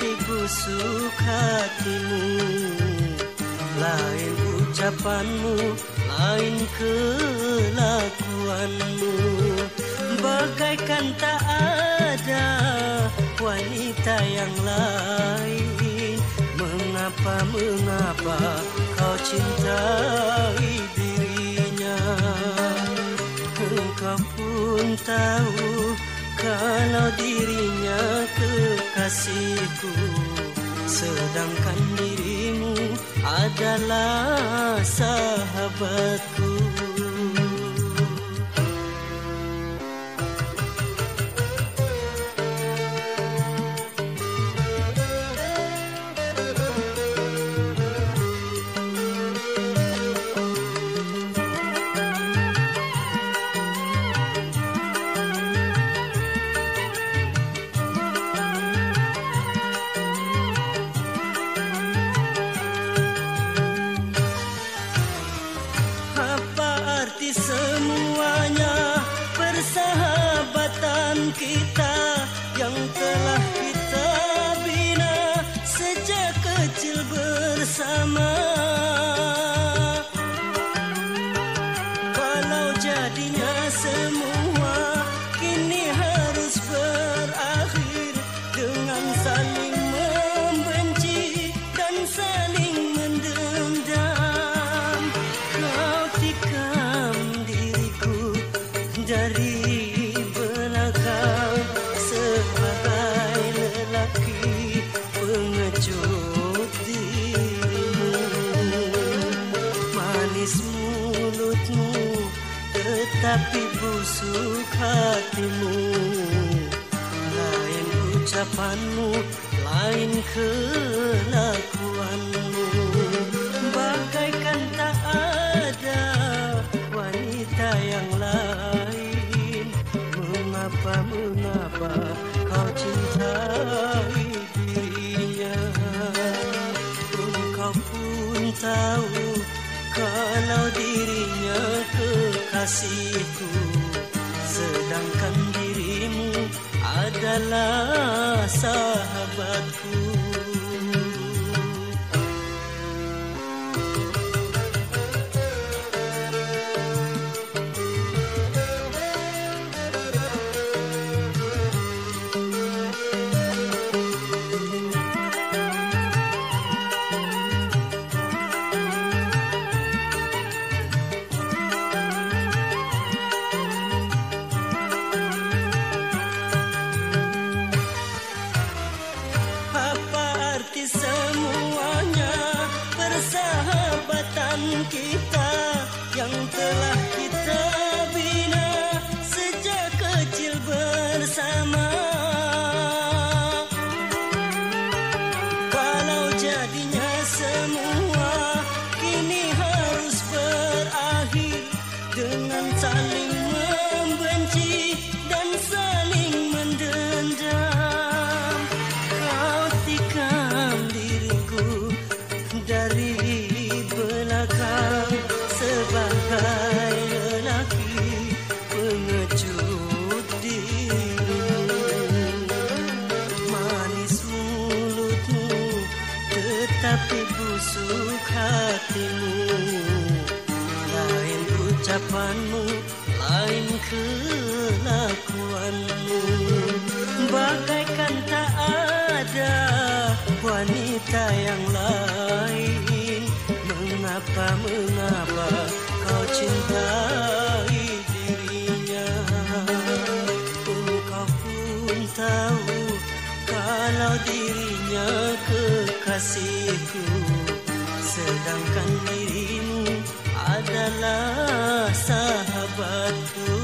Tetapi busuk hatimu, lain ucapanmu, lain kelakuanmu. Bagaikan tak ada wanita yang lain. Mengapa kau cintai dirinya? Engkau pun tahu kalau dirinya kekasihku, sedangkan dirimu adalah sahabatku. Semuanya persahabatan kita yang telah kita bina sejak kecil bersama. Kalau jadinya semua kini harus berakhir dengan saling membenci dan saling mendendam, kau tikam dari belakang sebagai lelaki pengecut dirimu. Manis mulutmu tetapi busuk hatimu, lain ucapanmu, lain kelakuanmu. Bagaikan tak ada wanita yang lain. Mengapa kau cintai dirinya? Engkau pun tahu kalau dirinya kekasihku, sedangkan dirimu adalah sahabatku. Semuanya persahabatan kita yang telah kita bina sejak kecil bersama. Kalau jadinya semua kini harus berakhir dengan saling membenci dan saling mendendam, kau tikam diriku dari belakang sebagai lelaki pengecut dirimu. Manis mulutmu tetapi busuk hatimu, lain ucapanmu, lain kelakuanmu. Bagaikan tak ada wanita yang lain. Mengapa kau cintai dirinya? Engkau pun tahu kalau dirinya kekasihku, sedangkan dirimu adalah sahabatku.